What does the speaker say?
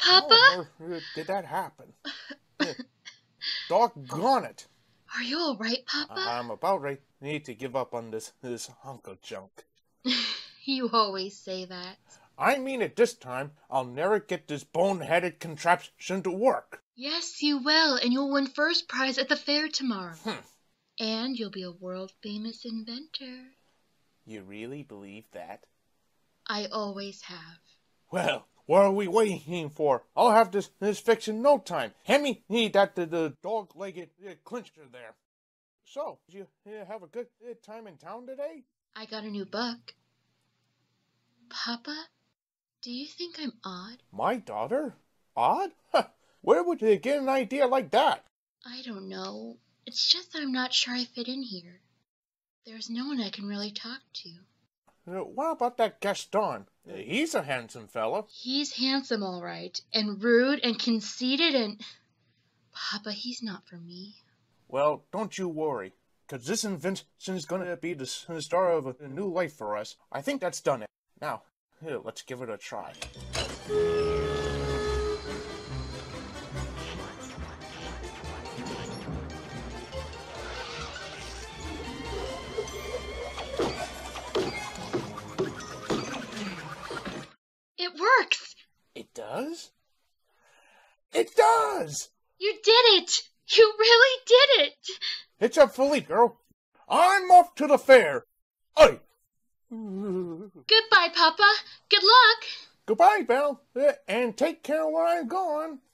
Papa? Did that happen? Doggone it! Are you all right, Papa? I'm about ready to give up on this hunk of junk. You always say that. I mean it this time. I'll never get this boneheaded contraption to work. Yes, you will, and you'll win first prize at the fair tomorrow. And you'll be a world-famous inventor. You really believe that? I always have. Well, what are we waiting for? I'll have this fixed in no time. Hand me the dog-legged clincher there. So, did you have a good time in town today? I got a new book. Papa, do you think I'm odd? My daughter? Odd? Where would you get an idea like that? I don't know. It's just that I'm not sure I fit in here. There's no one I can really talk to. What about that Gaston? He's a handsome fella. He's handsome, all right, and rude and conceited and... Papa, he's not for me. Well, don't you worry, because this invention is going to be the start of a new life for us. I think that's done it. Now, here, let's give it a try. It works! It does? It does! You did it! You really did it! It's up, Philly girl. I'm off to the fair. Aye. Goodbye, Papa. Good luck. Goodbye, Belle. And take care when I'm gone.